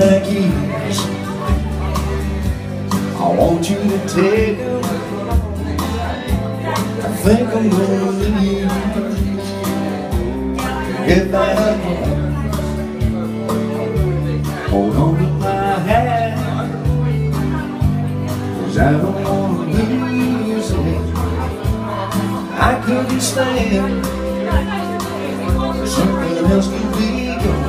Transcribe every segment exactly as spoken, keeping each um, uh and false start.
my keys. I want you to take them. I think I'm gonna leave. Get back home. Hold on to my hand, 'cause I don't wanna lose it. I couldn't stand something else to be gone.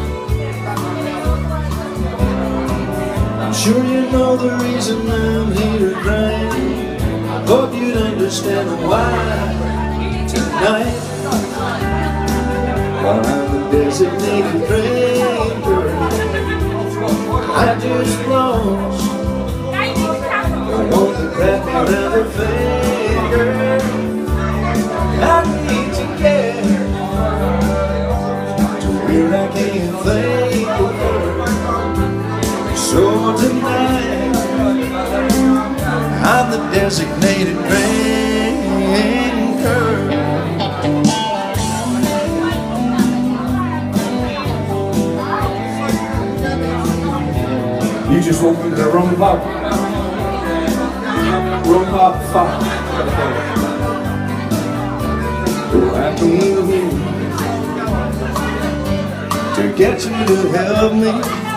I'm sure you know the reason I'm here crying. I hope you'd understand why tonight, while I'm the designated drinker, I just lost. I want to wrap me around her finger. I need to get to where I can't think of her. So tonight, I'm the designated drinker. You just walked into the wrong pub. Wrong pub, fuck. I came here to get you to help me.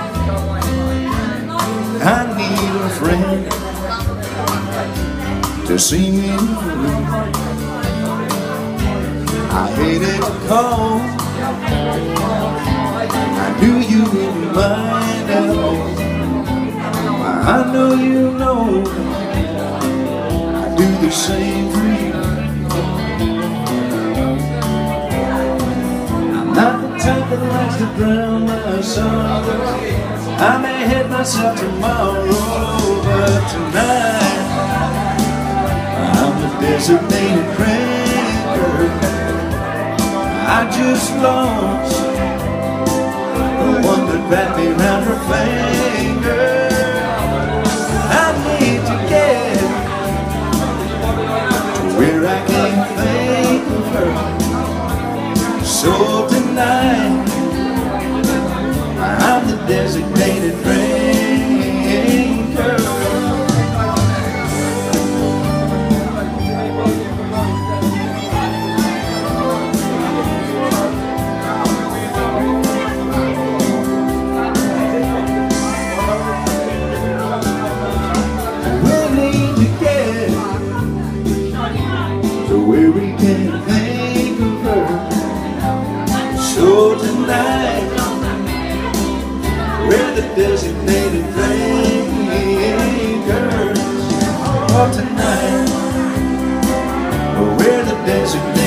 I need a friend to see me through. I hated to call. I knew you wouldn't mind at all. I know you know I do the same for you. I'm not the type that likes to drown my sorrow. I may hit myself tomorrow, but tonight I'm the designated drinker. I just lost the one that wrapped me around her finger. I need to get to where I can't think of her. So tonight, I'm the designated drinker. We need to get to where we can't think of her. So tonight, we're the designated drinkers. Oh, tonight, we're the designated